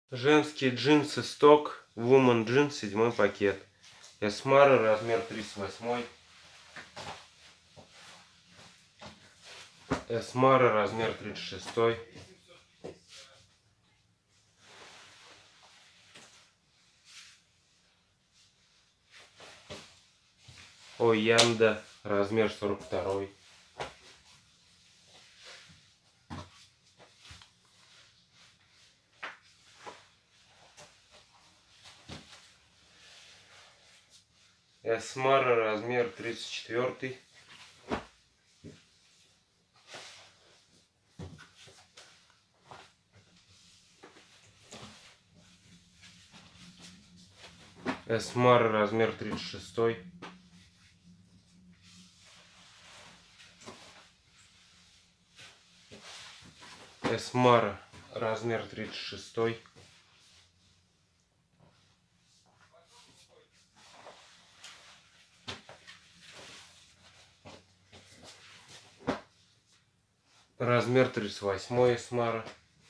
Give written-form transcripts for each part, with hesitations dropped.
Женские джинсы сток, Woman Jeans, 7 пакет. Эсмара, размер 38. Эсмара, размер 36. Оянда, размер 42. Эсмара, размер 34. Эсмара, размер 36. Эсмара, размер 36. Размер 38 Эсмара.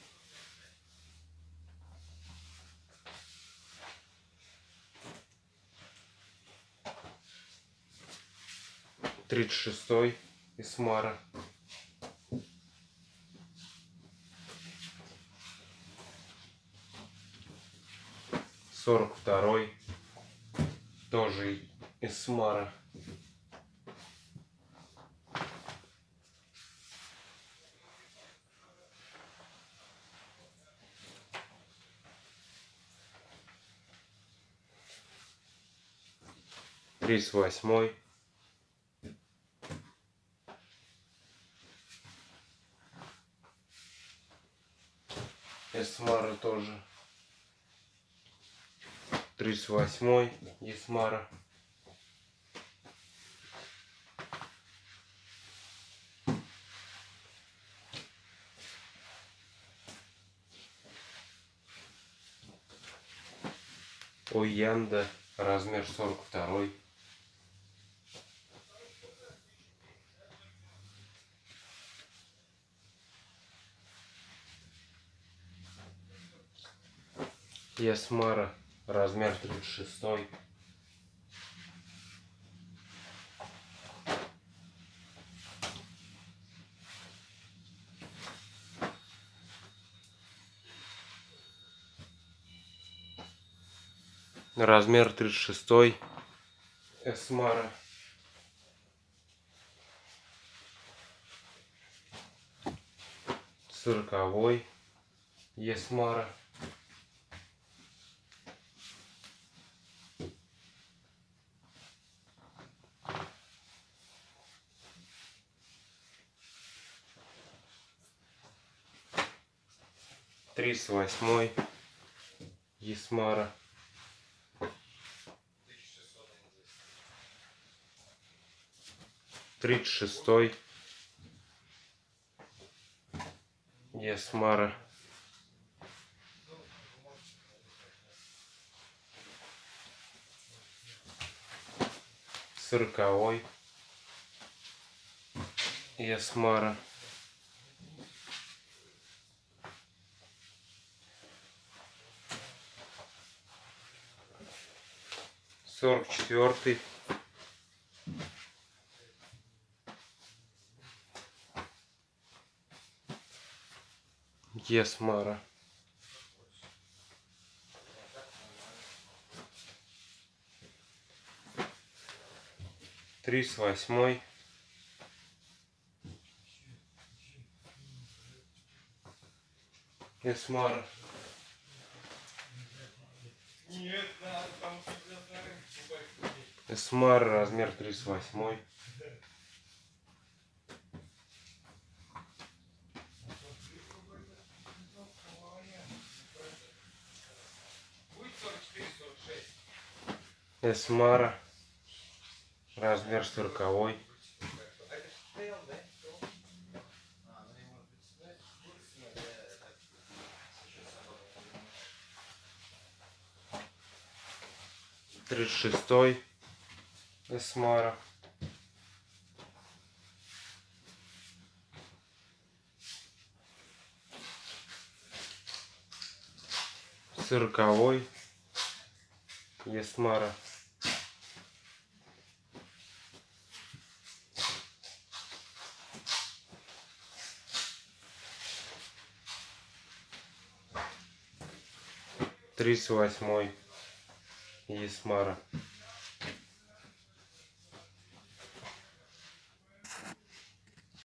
Тридцать шестой Эсмара. 42 тоже Эсмара. Тридцать восьмой. Эсмара тоже. 38 Эсмара. Оянда, размер 42. Эсмара, размер 36. Размер 36 Эсмара. 40 Эсмара. Тридцать восьмой Эсмара. 36 Эсмара. 40 Эсмара. 44 Эсмара. 38 Эсмара. Эсмара, размер 38. 44-46 Эсмара, размер 40. 36 Эсмара. 40 40-й Ясмара. Тридцать восьмой Ясмара.